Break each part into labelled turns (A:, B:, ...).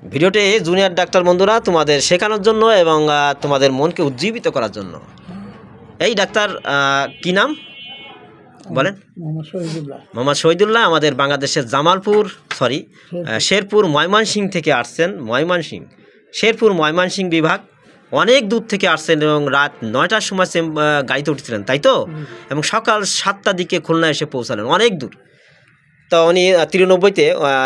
A: ভিডিওটি junior doctor বন্ধুরা তোমাদের শেখানোর জন্য এবং তোমাদের মনকে উজ্জীবিত করার জন্য। এই ডাক্তার কি নাম বলেন? মোহাম্মদ শহীদুল্লাহ আমাদের বাংলাদেশের শেরপুর ময়মনসিংহ থেকে আসছেন। শেরপুর ময়মনসিংহ বিভাগ অনেক দূর থেকে আসছেন এবং রাত ৯টার সময় গাড়িতে উঠেছিলেন, তাই তো? এবং সকাল 7টার দিকে খুলনা এসে পৌঁছালেন, অনেক দূর। তো উনি 93-তে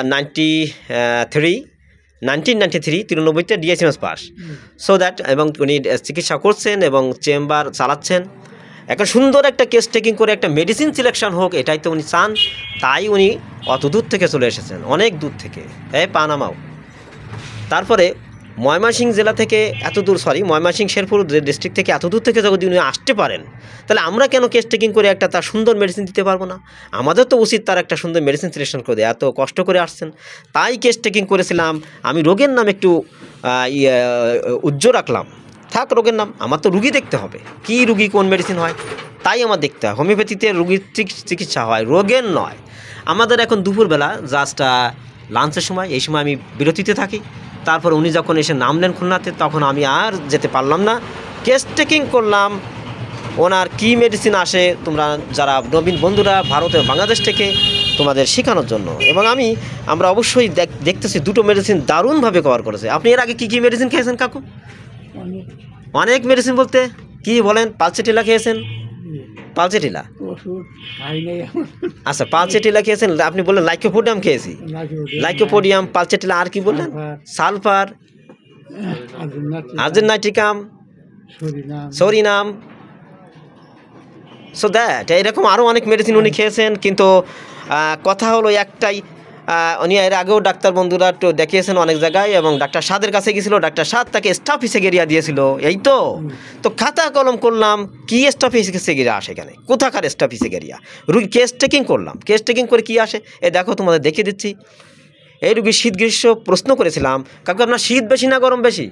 A: 1993 ডিএসএমএস পাস। সো দ্যাট এবং উনি চিকিৎসা করছেন এবং চেম্বার চালাচ্ছেন। এখন সুন্দর একটা কেস টেকিং করে একটা মেডিসিন সিলেকশন হোক, এটাই তো উনি চান। তাই উনি অত দূর থেকে চলে এসেছেন, অনেক দূর থেকে, পানামাও। তারপরে ময়মনসিংহ জেলা থেকে এত দূর, ময়মনসিংহ শেরপুর ডিস্ট্রিক্ট থেকে এত দূর থেকে যদি উনি আসতে পারেন, তাহলে আমরা কেন কেস টেকিং করে একটা তার সুন্দর মেডিসিন দিতে পারবো না? আমাদের তো উচিত তার একটা সুন্দর মেডিসিন সিলেকশন করে দেয়। এত কষ্ট করে আসছেন, তাই কেস টেকিং করেছিলাম। আমি রোগের নাম একটু উজ্জ্বল রাখলাম, থাক রোগের নাম, আমার তো রুগী দেখতে হবে, কি রুগী কোন মেডিসিন হয় তাই আমার দেখতে হয়। হোমিওপ্যাথিতে রুগীর চিকিৎসা হয়, রোগের নয়। আমাদের এখন দুপুরবেলা জাস্ট লাঞ্চের সময়, এই সময় আমি বিরতিতে থাকি। তারপর উনি যখন এসে নামলেন খুলনাতে, তখন আমি আর যেতে পারলাম না, কেস টেকিং করলাম ওনার কি মেডিসিন আসে, তোমরা যারা নবীন বন্ধুরা ভারত এবং বাংলাদেশ থেকে, তোমাদের শেখানোর জন্য। এবং আমরা অবশ্যই দেখতেছি দুটো মেডিসিন দারুণভাবে কভার করেছে। আপনি এর আগে কী মেডিসিন খেয়েছেন কাকু? অনেক মেডিসিন বলতে কি বলেন? পালসেটিলা খেয়েছেন? পালসেটিলা, আচ্ছা পালসেটিলা খেয়েছেন। আপনি বললেন লাইকোপোডিয়াম খেয়েছি, লাইকোপোডিয়াম, পালসেটিলা, আর কি বললেন? সালফার, আর্জেন্টাইটিকাম, সরিনাম। সো দ্যাট এরকম আরও অনেক মেডিসিন উনি খেয়েছেন। কিন্তু কথা হলো একটাই, উনি এর আগেও ডাক্তার বন্ধুরা একটু দেখিয়েছেন অনেক জায়গায়, এবং ডাক্তার সাদের কাছে গিয়েছিল, ডাক্তার সাদ তাকে স্টাফিসেগেরিয়া দিয়েছিল, এই তো খাতা কলম করলাম, কি স্টাফিসেগেরিয়া আসে এখানে, কোথাকার স্টাফিসেগেরিয়া? রুগী কেস টেকিং করলাম, কেস টেকিং করে কি আসে এই দেখো, তোমাদের দেখিয়ে দিচ্ছি। এই রুগীর শীত গ্রীষ্ম প্রশ্ন করেছিলাম, কাকু আপনার শীত বেশি না গরম বেশি?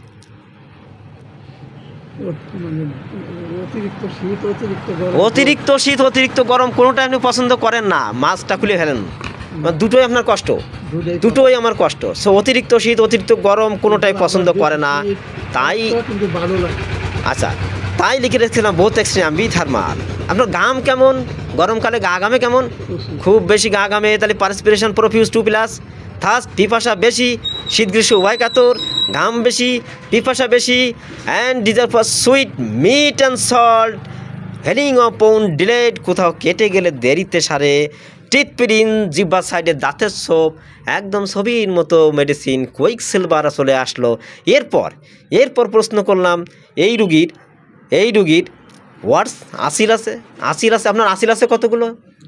A: অতিরিক্ত শীত অতিরিক্ত গরম কোনোটাই আপনি পছন্দ করেন না, মাছটা খুলে ফেলেন, দুটোই আপনার কষ্ট, দুটোই আমার কষ্ট। সো অতিরিক্ত শীত অতিরিক্ত গরম কোনোটাই পছন্দ করে না, তাই আচ্ছা তাই লিখে রেখেছিলাম বোথ এক্সট্রিম বি থার্মাল। আপনার ঘাম কেমন? গরমকালে গা ঘামে কেমন? খুব বেশি গা ঘামে, তাহলে পারসপিরেশন প্রফিউজ 2+, থার্স্ট পিপাসা বেশি, শীত গ্রীষ্ম উভয় কাতর, ঘাম বেশি, পিপাসা বেশি, and desire for sweet meat and salt, healing upon delayed, কোথাও কেটে গেলে দেরিতে সারে, টিথপিরিন, জিহ্বার সাইডে দাঁতের ছোপ, একদম ছবির মতো মেডিসিন কুইক সিলভার চলে আসলো। এরপর প্রশ্ন করলাম এই রুগীর ওয়ার্ডস আসিল আছে? আপনার আসিল আছে কতগুলো?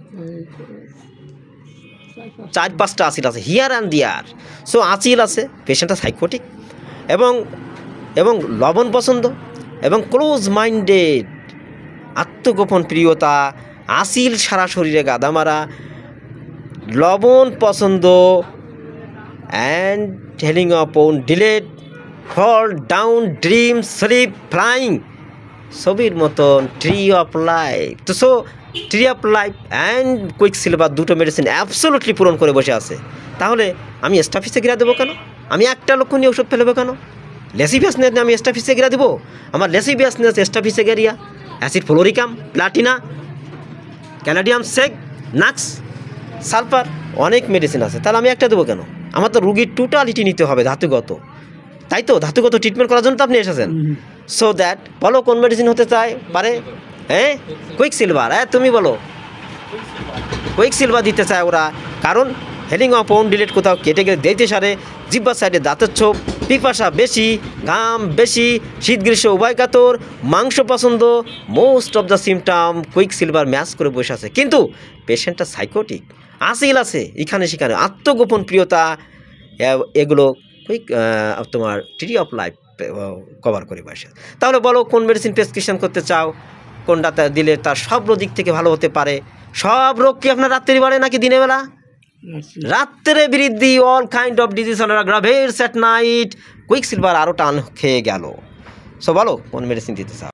A: 4-5টা আসিল আছে, হিয়ার অ্যান্ড দিয়ার। সো আসিল আছে, পেশেন্টটা সাইকোটিক এবং লবণ পছন্দ এবং ক্লোজ মাইন্ডেড, আত্মগোপন প্রিয়তা, আসিল সারা শরীরে গাদা মারা, লবণ পছন্দ, and healing upon delayed, fall down, dream, sleep, flying, ছবির মতন ট্রি অফ লাইফ। তো so tree of life and quicksilver দুটো মেডিসিন অ্যাবসোলুটলি পূরণ করে বসে আছে। তাহলে আমি স্টাফিসেগেরিয়া দেবো কেন? আমি একটা লক্ষণীয় ওষুধ ফেলবো কেন? লেসিভিয়াসনেস আমি স্টাফিসেগেরিয়া দেবো? আমার lasciviousness, staphysagria, acid fluoricum, platina, ক্যানাডিয়াম সেক, নাক্স, সালফার, অনেক মেডিসিন আছে, তাহলে আমি একটা দেবো কেন? আমার তো রুগীর টোটালিটি নিতে হবে, ধাতুগত, তাই তো? ধাতুগত ট্রিটমেন্ট করার জন্য তো আপনি এসেছেন। সো দ্যাট বলো কোন মেডিসিন হতে পারে? Quicksilver. তুমি বলো। কুইক সিলভার দিতে চায় ওরা, কারণ হেলিং অপন ডিলেট, কোথাও কেটে গেলে দেরিতে সারে, জিহ্বার সাইডে দাঁতের ছোপ, পিপাসা বেশি, ঘাম বেশি, শীত গ্রীষ্ম উভয় কাতর, মাংস পছন্দ, most of the symptom quicksilver match করে বসে আছে। কিন্তু পেশেন্টটা সাইকোটিক, আসিল আছে এখানে সেখানে, আত্মগোপন প্রিয়তা, এগুলো কুইক তোমার ট্রি অফ লাইফ কভার করে বসে। তাহলে বলো কোন মেডিসিন প্রেসক্রিপশন করতে চাও, কোনটা দিলে তার সব দিক থেকে ভালো হতে পারে? সব রোগ কি আপনার রাত্রি বাড়ে নাকি দিনের বেলা? রাত্রে বৃদ্ধি, all kind of disease aggravates at night, quicksilver আরও টান খেয়ে গেল। সো বলো কোন মেডিসিন দিতে চাও?